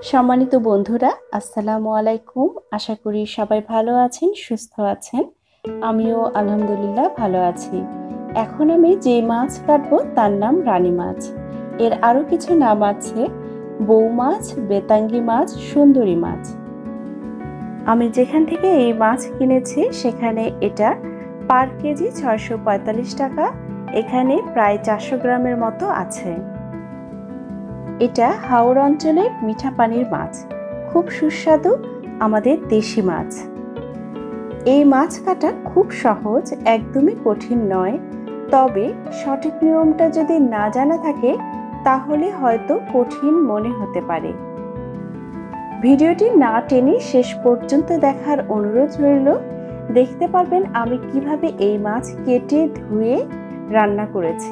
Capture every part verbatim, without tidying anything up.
সম্মানিত বন্ধুরা, আসসালামু আলাইকুম। আশা করি সবাই ভালো আছেন, সুস্থ আছেন। আমিও আলহামদুলিল্লাহ ভালো আছি। এখন আমি যে মাছ কাটবো তার নাম রানী মাছ। এর আরও কিছু নাম আছে: বৌ মাছ, বেতাঙ্গি মাছ, সুন্দরী মাছ। আমি যেখান থেকে এই মাছ কিনেছি সেখানে এটা পার কেজি ছয়শো পঁয়তাল্লিশ টাকা। এখানে প্রায় চারশো গ্রামের মতো আছে। এটা হাওড় অঞ্চলের মিঠা পানির মাছ, খুব সুস্বাদু আমাদের দেশি মাছ। এই মাছ কাটা খুব সহজ, একদমই কঠিন নয়। তবে সঠিক নিয়মটা যদি না জানা থাকে তাহলে হয়তো কঠিন মনে হতে পারে। ভিডিওটি না টেনে শেষ পর্যন্ত দেখার অনুরোধ রইল। দেখতে পারবেন আমি কিভাবে এই মাছ কেটে ধুয়ে রান্না করেছি।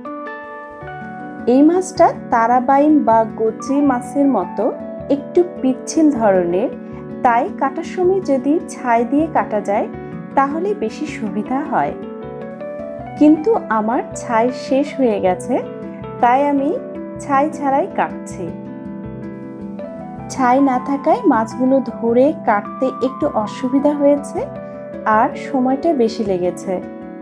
এই মাছটা তারাবাইন বা গচি মাছের মতো একটু পিচ্ছিল ধরনের, তাই কাটার সময় যদি ছাই দিয়ে কাটা যায় তাহলে বেশি সুবিধা হয়। কিন্তু আমার ছাই শেষ হয়ে গেছে, তাই আমি ছাই ছাড়াই কাটছি। ছাই না থাকায় মাছগুলো ধরে কাটতে একটু অসুবিধা হয়েছে আর সময়টা বেশি লেগেছে।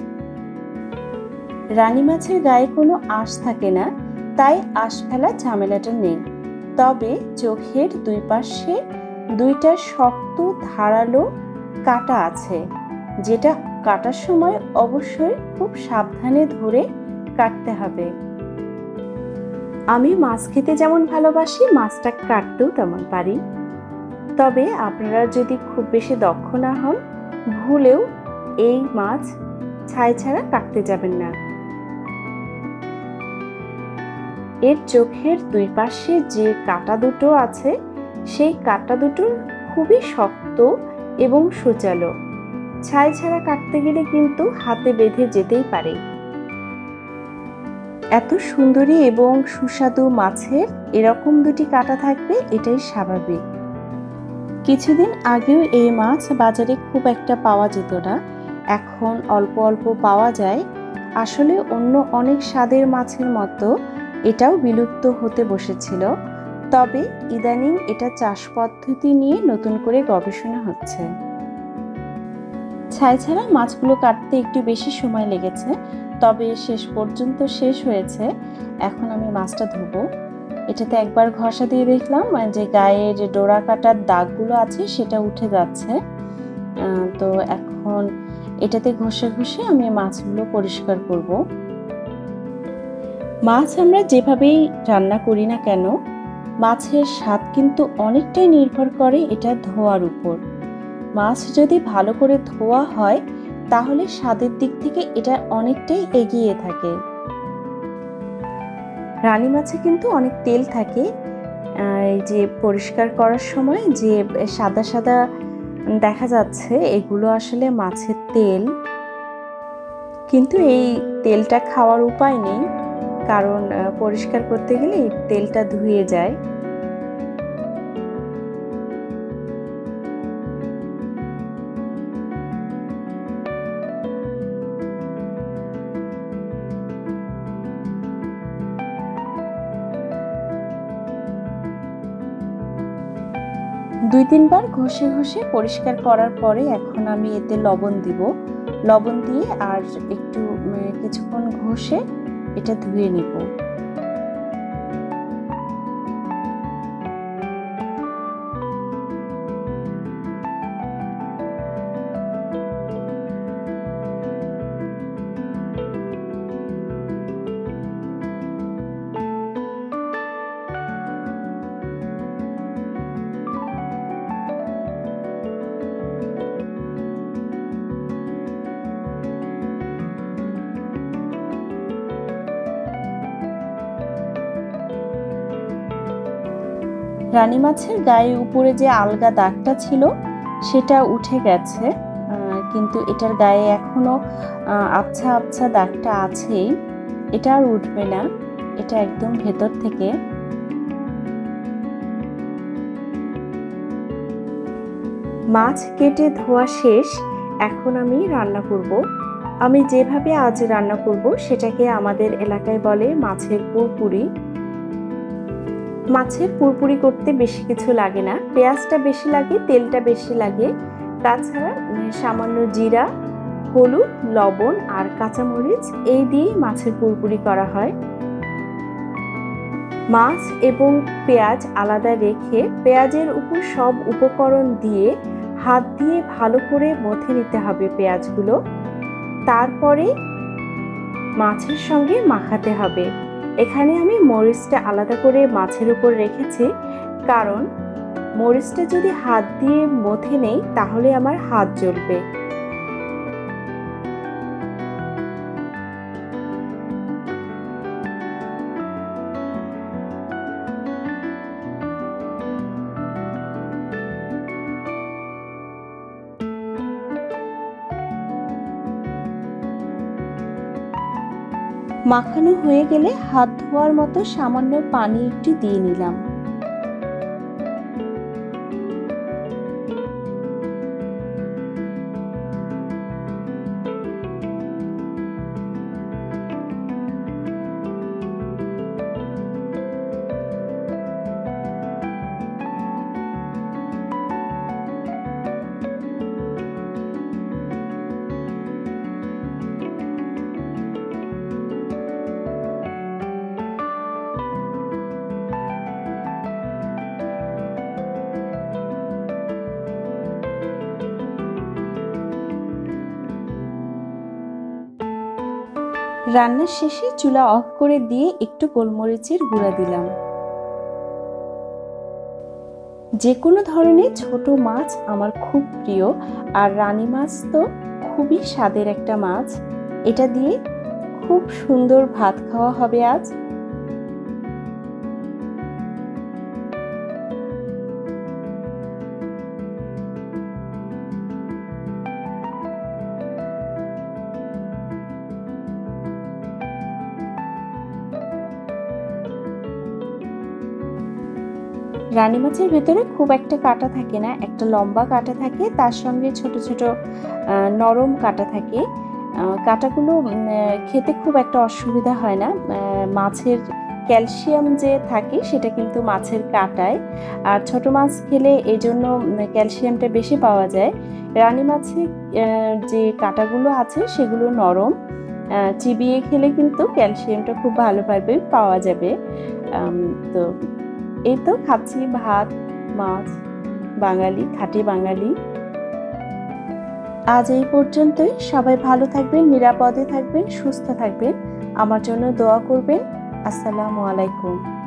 রানী মাছের গায়ে কোনো আঁশ থাকে না, তাই আঁশ ফেলা ঝামেলাটা নেই। তবে চোখের দুই পাশে দুইটা শক্ত ধারালো কাটা আছে, যেটা কাটার সময় অবশ্যই খুব সাবধানে ধরে কাটতে হবে। আমি মাছ খেতে যেমন ভালোবাসি, মাছটা কাটতেও তেমন পারি। তবে আপনারা যদি খুব বেশি দক্ষ না হন, ভুলেও এই মাছ ছাই ছাড়া কাটতে যাবেন না। এর চোখের দুই পাশে যে কাঁটা দুটো আছে সেই কাঁটা দুটো খুবই শক্ত এবং সূচালো। ছাই ছাড়া কাটতে গেলে কিন্তু হাতে বেঁধে যেতেই পারে। এত সুন্দরী এবং সুস্বাদু মাছের এরকম দুটি কাঁটা থাকবে, এটাই স্বাভাবিক। কিছুদিন আগেও এই মাছ বাজারে খুব একটা পাওয়া যেত না, এখন অল্প অল্প পাওয়া যায়। আসলে অন্য অনেক স্বাদের মাছের মতো এটাও বিলুপ্ত হতে বসেছিল। তবে ইদানিং এটা চাষ পদ্ধতি নিয়ে নতুন করে গবেষণা হচ্ছে। ছাই ছাড়া মাছগুলো কাটতে একটু বেশি সময় লেগেছে, তবে শেষ পর্যন্ত শেষ হয়েছে। এখন আমি মাছটা ধুবো। এটাতে একবার ঘষা দিয়ে দেখলাম যে গায়ে যে ডোরা কাটার দাগগুলো আছে সেটা উঠে যাচ্ছে। তো এখন এটাতে ঘষে ঘষে আমি মাছগুলো পরিষ্কার করব। মাছ আমরা যেভাবেই রান্না করি না কেন, মাছের স্বাদ কিন্তু অনেকটাই নির্ভর করে এটা ধোয়ার উপর। মাছ যদি ভালো করে ধোয়া হয় তাহলে স্বাদের দিক থেকে এটা অনেকটাই এগিয়ে থাকে। রানী মাছে কিন্তু অনেক তেল থাকে। এই যে পরিষ্কার করার সময় যে সাদা সাদা দেখা যাচ্ছে, এগুলো আসলে মাছের তেল। কিন্তু এই তেলটা খাওয়ার উপায় নেই, কারণ পরিষ্কার করতে গেলে এই তেলটা ধুয়ে যায়। দুই তিনবার ঘষে ঘষে পরিষ্কার করার পরে এখন আমি এতে লবণ দিব। লবণ দিয়ে আর একটু কিছুক্ষণ ঘষে এটা ধুয়ে নিব। রানী মাছের গায়ে উপরে যে আলগা দাগটা ছিল সেটা উঠে গেছে, কিন্তু এটার গায়ে এখনো আবছা আবছা দাগটা আছেই। এটা আর উঠবে না, এটা একদম ভেতর থেকে। মাছ কেটে ধোয়া শেষ, এখন আমি রান্না করব। আমি যেভাবে আজ রান্না করব সেটাকে আমাদের এলাকায় বলে মাছের পুরপুরি। মাছের পুরপুরি করতে বেশি কিছু লাগে না, পেঁয়াজটা বেশি লাগে, তেলটা বেশি লাগে, তাছাড়া সামান্য জিরা, হলুদ, লবণ আর কাঁচামরিচ এই দিয়ে মাছের পুরপুরি করা হয়। মাছ এবং পেঁয়াজ আলাদা রেখে পেঁয়াজের উপর সব উপকরণ দিয়ে হাত দিয়ে ভালো করে মথে নিতে হবে পেঁয়াজগুলো, তারপরে মাছের সঙ্গে মাখাতে হবে। এখানে আমি মরিচটা আলাদা করে মাছের উপর রেখেছি, কারণ মরিচটা যদি হাত দিয়ে মথে নেই তাহলে আমার হাত জ্বলবে। মাখানো হয়ে গেলে হাত ধোয়ার মতো সামান্য পানি একটু দিয়ে নিলাম। রান্নার শেষে চুলা অফ করে দিয়ে একটু গোলমরিচের গুঁড়া দিলাম। যে কোনো ধরনের ছোট মাছ আমার খুব প্রিয়, আর রানী মাছ তো খুবই স্বাদের একটা মাছ। এটা দিয়ে খুব সুন্দর ভাত খাওয়া হবে আজ। রানী মাছের ভেতরে খুব একটা কাঁটা থাকে না, একটা লম্বা কাঁটা থাকে, তার সঙ্গে ছোট ছোট নরম কাঁটা থাকে। কাঁটাগুলো খেতে খুব একটা অসুবিধা হয় না। মাছের ক্যালসিয়াম যে থাকে সেটা কিন্তু মাছের কাঁটায়, আর ছোট মাছ খেলে এই জন্য ক্যালসিয়ামটা বেশি পাওয়া যায়। রানী মাছের যে কাঁটাগুলো আছে সেগুলো নরম, চিবিয়ে খেলে কিন্তু ক্যালসিয়ামটা খুব ভালোভাবে পাওয়া যাবে। তো এই তো খাচ্ছি ভাত, মাছ, বাঙালি, খাঁটি বাঙালি। আজ এই পর্যন্তই। সবাই ভালো থাকবেন, নিরাপদে থাকবেন, সুস্থ থাকবেন, আমার জন্য দোয়া করবেন। আসসালামু আলাইকুম।